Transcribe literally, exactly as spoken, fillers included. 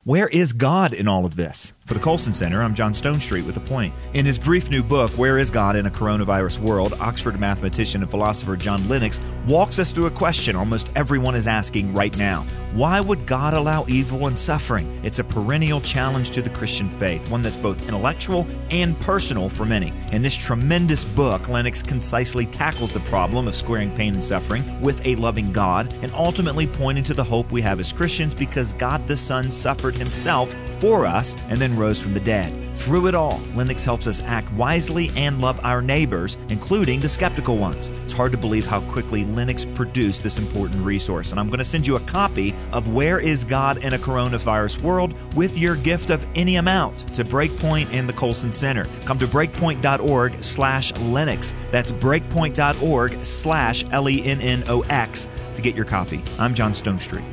Where is God in all of this? For the Colson Center, I'm John Stonestreet with a point. In his brief new book, Where is God in a Coronavirus World?, Oxford mathematician and philosopher John Lennox walks us through a question almost everyone is asking right now. Why would God allow evil and suffering? It's a perennial challenge to the Christian faith, one that's both intellectual and personal for many. In this tremendous book, Lennox concisely tackles the problem of squaring pain and suffering with a loving God and ultimately pointing to the hope we have as Christians because God the Son suffered himself for us and then rose from the dead. Through it all, Lennox helps us act wisely and love our neighbors, including the skeptical ones. It's hard to believe how quickly Lennox produced this important resource, and I'm going to send you a copy of Where is God in a Coronavirus World with your gift of any amount to BreakPoint and the Colson Center. Come to breakpoint.org slash Lennox. That's breakpoint.org slash L E N N O X to get your copy. I'm John Stonestreet.